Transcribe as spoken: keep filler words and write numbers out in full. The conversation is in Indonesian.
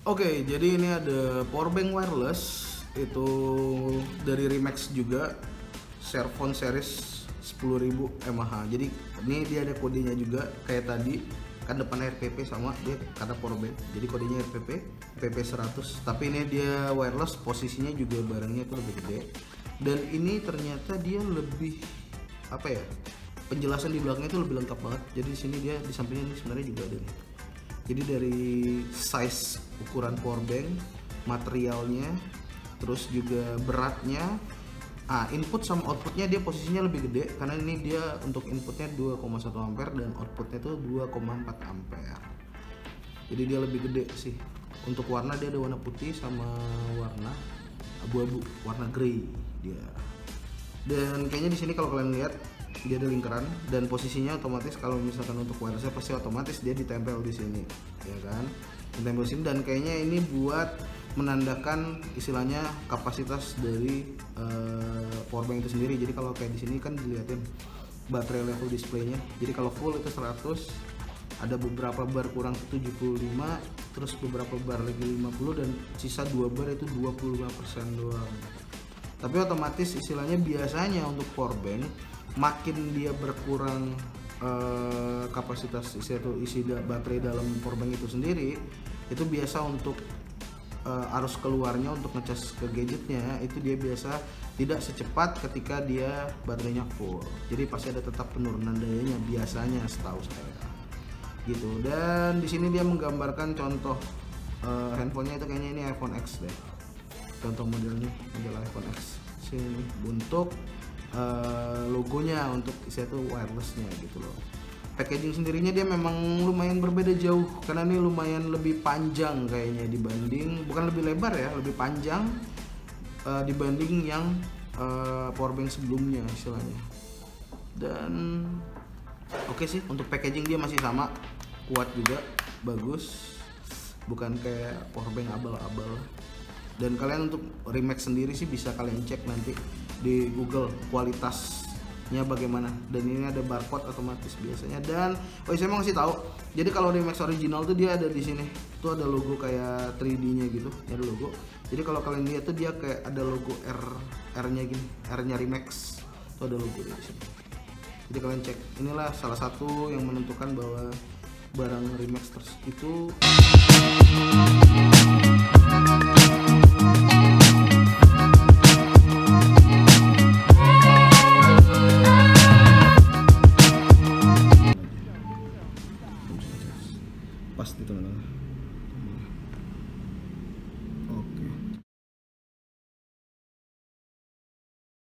Oke, jadi ini ada powerbank wireless itu dari Remax juga, Serphone series sepuluh ribu mAh. Jadi ini dia ada kodenya juga kayak tadi, kan depan R P P sama dia kata powerbank. Jadi kodenya R P P R P P seratus. Tapi ini dia wireless, posisinya juga barangnya itu lebih gede. Dan ini ternyata dia lebih apa ya? Penjelasan di belakangnya itu lebih lengkap banget. Jadi di sini dia di sampingnya ini sebenarnya juga ada nih. Jadi dari size ukuran powerbank, materialnya, terus juga beratnya, ah input sama outputnya dia posisinya lebih gede karena ini dia untuk inputnya dua koma satu ampere dan outputnya itu dua koma empat ampere. Jadi dia lebih gede sih. Untuk warna dia ada warna putih sama warna abu-abu, warna grey dia. Dan kayaknya di sini kalau kalian lihat dia ada lingkaran dan posisinya otomatis kalau misalkan untuk wirelessnya pasti otomatis dia ditempel di sini, ya kan? Ditempel di sini dan kayaknya ini buat menandakan istilahnya kapasitas dari uh, powerbank itu sendiri. Jadi kalau kayak di sini kan dilihatin baterai level displaynya. Jadi kalau full itu seratus, ada beberapa bar kurang tujuh puluh lima, terus beberapa bar lagi lima puluh dan sisa dua bar itu dua puluh lima persen doang. Tapi otomatis istilahnya biasanya untuk powerbank makin dia berkurang eh, kapasitas isi atau isi da, baterai dalam powerbank itu sendiri, itu biasa untuk eh, arus keluarnya untuk ngecas ke gadgetnya itu dia biasa tidak secepat ketika dia baterainya full. Jadi pasti ada tetap penurunan dayanya biasanya setahu saya gitu. Dan di sini dia menggambarkan contoh eh, handphonenya itu kayaknya ini iPhone X deh. Contoh modelnya model iPhone X sini untuk uh, logonya untuk istilah itu wirelessnya gitu loh. Packaging sendirinya dia memang lumayan berbeda jauh karena ini lumayan lebih panjang kayaknya dibanding, bukan lebih lebar ya, lebih panjang uh, dibanding yang uh, powerbank sebelumnya istilahnya. Dan oke okay sih untuk packaging dia masih sama, kuat juga, bagus, bukan kayak powerbank abal-abal. Dan kalian untuk Remax sendiri sih bisa kalian cek nanti di Google kualitasnya bagaimana. Dan ini ada barcode otomatis biasanya. Dan oh saya mau ngasih tahu, jadi kalau Remax original tuh dia ada di sini tuh ada logo kayak tiga D-nya gitu, ada logo. Jadi kalau kalian lihat tuh dia kayak ada logo R R-nya gini, R-nya Remax tuh ada logo di sini. Jadi kalian cek, inilah salah satu yang menentukan bahwa barang Remax itu pas di tengah-tengah.